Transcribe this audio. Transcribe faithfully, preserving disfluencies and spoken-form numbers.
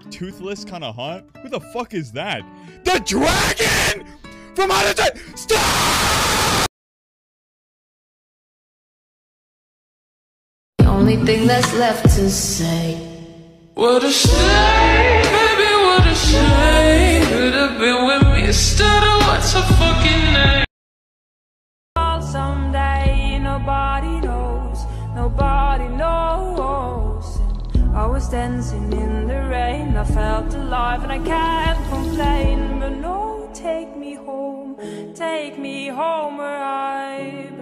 toothless kind of hot? Who the fuck is that? The dragon from Outer Space! Stop! The only thing that's left to say. What a shame, baby, what a shame. Could have been with me instead of what's her fucking name. Someday nobody knows, nobody knows. And I was dancing in the rain, I felt alive and I can't complain. But no, take me home, take me home where I